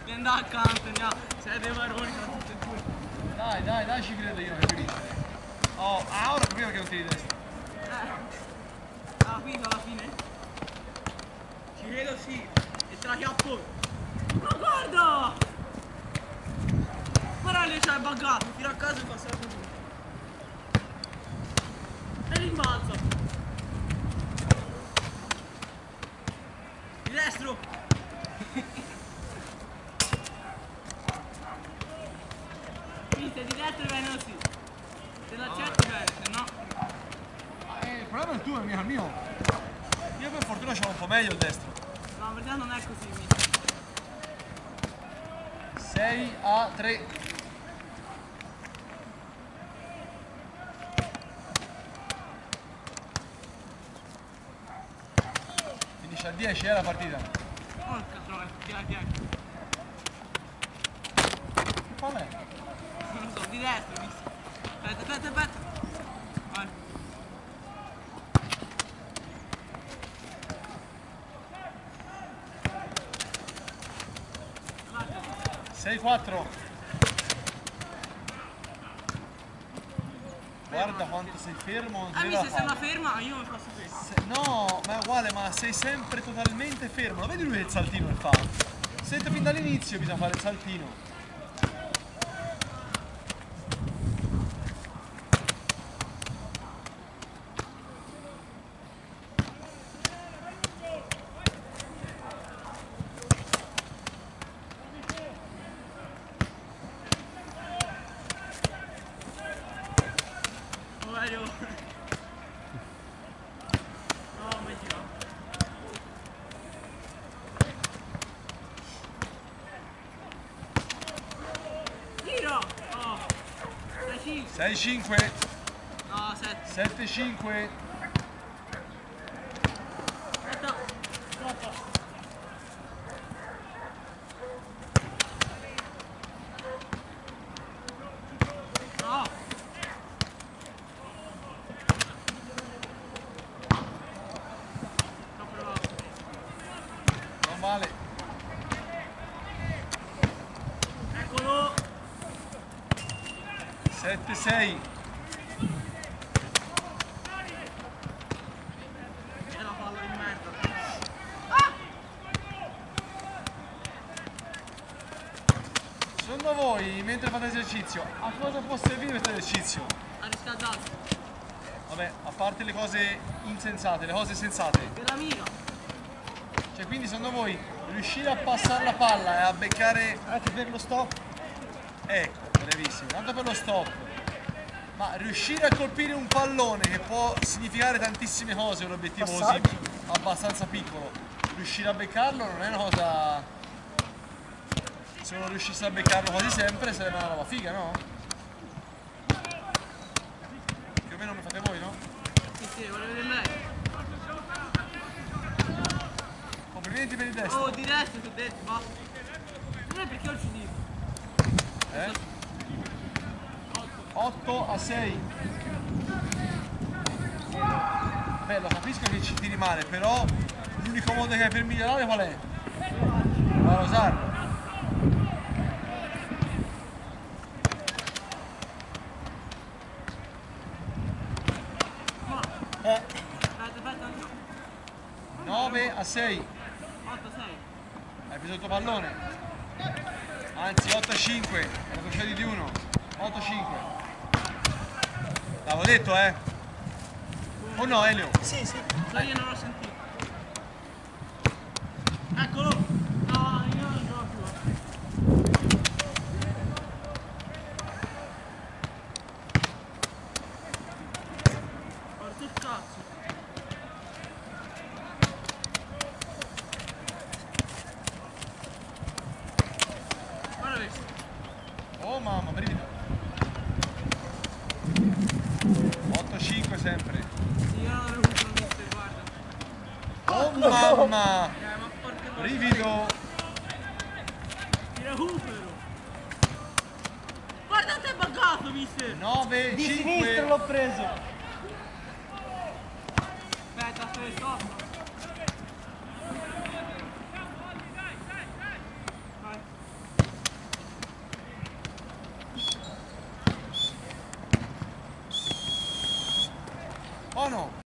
andare accanto, andiamo. Sei dei varoni tra tutti e due. Dai, ci credo io che finisce. Oh, ora capivo che non tiri destra. Alla fine? Ci credo sì. E te la chiappo. Ma guarda! Guarda lì c'è buggato, tiro a casa e passa la tua. E rimbalza. Di destro. Mister, di destro viene così. Se l'accetti bene, se no. Il problema è il tuo, non è il mio. Io per fortuna ce l'ho un po' meglio il destro. No, in verità non è così, mister. 6-3. Finisce a 10 la partita. Porca troia, chi è? Che palla è? Non lo so, di destra, mister. Aspetta. Vai. 6-4. Guarda quanto sei fermo, non Mister, se una ferma io non posso questo. No, ma è uguale, ma sei sempre totalmente fermo. Lo vedi lui il saltino che fa? Sento fin dall'inizio bisogna fare il saltino. Mario. No, mi tiro. Tiro! Oh! 6-5. No, 7. 7-5. Aspetta. Troppo. No! Troppo veloce. Non vale. Eccolo! 7-6. È la palla di merda. Secondo voi, mentre fate esercizio, a cosa può servire questo esercizio? Ha riscaldato. Vabbè, a parte le cose insensate, le cose sensate. Per la mira. Cioè, quindi secondo voi, riuscire a passare la palla e a beccare anche per lo stop? Ecco, bravissimo, tanto per lo stop. Ma riuscire a colpire un pallone che può significare tantissime cose, un obiettivo così abbastanza piccolo, riuscire a beccarlo non è una cosa... Se non riuscisse a beccarlo quasi sempre sarebbe una roba figa, no? Più o meno come fate voi, no? Sì, volevo vedere meglio. Complimenti per il destro. Oh, di destra ti ho detto, basta. Non è perché io ci dico. 8-6. Bello, capisco che ci tiri male, però l'unico modo che hai per migliorare qual è? Vai a usarlo. Aspetta. 9-6. 8-6. Hai preso il tuo pallone. Anzi, 8-5. Lo concedi di uno. 8-5. L'avevo detto, eh? O no, Elio? Sì. Io non l'ho sentito. Eccolo! No, io non gioco più. Porca il cazzo. Guarda questo. Oh mamma, brivido. 8-5 sempre. Sì, io non avevo avuto un mister, guarda. Oh mamma! Ma porca Brivido! Ti recupero. Guarda, te è buggato, mister. 9-5. Di sinistra l'ho preso. Aspetta, stop. Vai. O no?